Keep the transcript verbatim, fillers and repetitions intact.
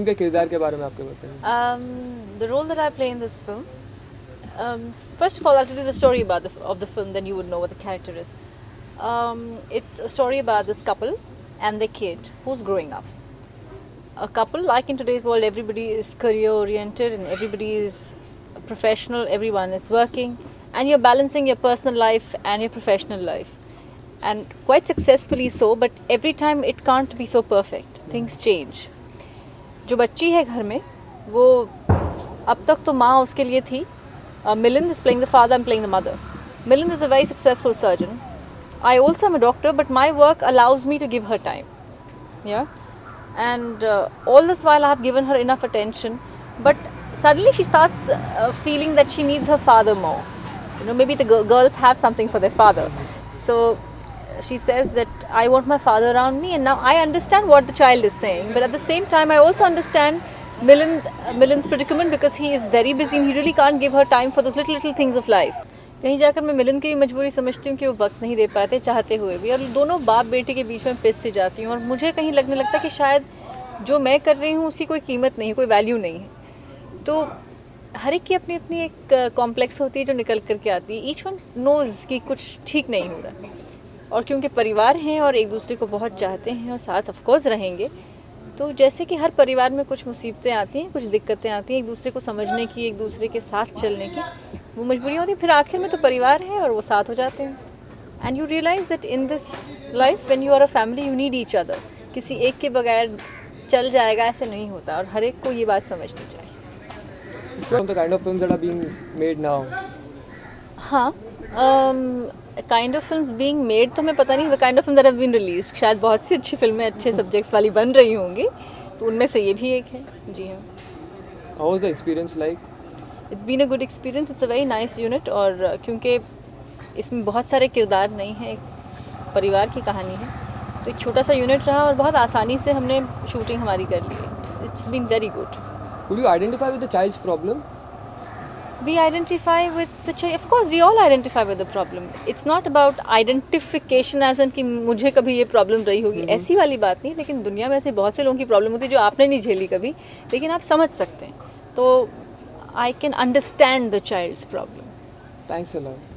उनके किरदार के बारे में आपके बताइए। Um, the role that I play in this film, um, first of all, I'll tell you the story about the, of the film, then you would know what the character is. Um, it's a story about this couple and their kid who's growing up. A couple, like in today's world, everybody is career oriented and everybody is professional, everyone is working, and you're balancing your personal life and your professional life. And quite successfully so, but every time it can't be so perfect. Things change. जो बच्ची है घर में वो अब तक तो माँ उसके लिए थी. uh, Milind is playing the father, I'm playing the mother. Milind is a very successful surgeon. I also am a doctor, but my work allows me to give her time. Yeah, and uh, all this while I have given her enough attention, but suddenly she starts uh, feeling that she needs her father more. You know, maybe the g girls have something for their father, so she says that I want my father around me, and now I understand what the child is saying, but at the same time I also understand Milind, uh, Milind's predicament, because he is very busy and he really can't give her time for those little little things of life. कहीं जाकर मैं मिलिंद की भी मजबूरी समझती हूँ कि वो वक्त नहीं दे पाते चाहते हुए भी, और दोनों बाप बेटे के बीच में पिस सी जाती हूँ, और मुझे कहीं लगने लगता है कि शायद जो मैं कर रही हूँ उसकी कोई कीमत नहीं, कोई वैल्यू नहीं है. तो हर एक की अपनी अपनी एक कॉम्प्लेक्स होती है जो निकल करके आती है. ईच वन नोज़ कि कुछ ठीक नहीं हो रहा, और क्योंकि परिवार हैं और एक दूसरे को बहुत चाहते हैं और साथ ऑफ कोर्स रहेंगे, तो जैसे कि हर परिवार में कुछ मुसीबतें आती हैं, कुछ दिक्कतें आती हैं, एक दूसरे को समझने की, एक दूसरे के साथ चलने की वो मजबूरी होती है. फिर आखिर में तो परिवार है और वो साथ हो जाते हैं. And you realize that in this life when you are a family you need each other. किसी एक के बगैर चल जाएगा ऐसे नहीं होता, और हर एक को ये बात समझनी चाहिए. The kind of films that are being made now. हाँ, kind of films being made तो मैं पता नहीं. The kind of film that have been released, शायद बहुत सी अच्छी फिल्में अच्छे सब्जेक्ट्स वाली बन रही होंगी, तो उनमें से ये भी एक है. जी हाँ. How was the experience like? It's been a good experience. It's a very nice unit, और क्योंकि इसमें बहुत सारे किरदार नहीं हैं, एक परिवार की कहानी है, तो एक छोटा सा यूनिट रहा और बहुत आसानी से हमने शूटिंग हमारी कर ली है. It's been very good. Could you identify with the child's problem? We identify with the child. Of course, we all identify with the problem. It's not about identification as in कि मुझे कभी ये problem रही होगी, ऐसी वाली बात नहीं. लेकिन दुनिया में ऐसे बहुत से लोगों की प्रॉब्लम होती है जो आपने नहीं झेली कभी, लेकिन आप समझ सकते हैं. तो I can understand the child's problem. Thanks a lot.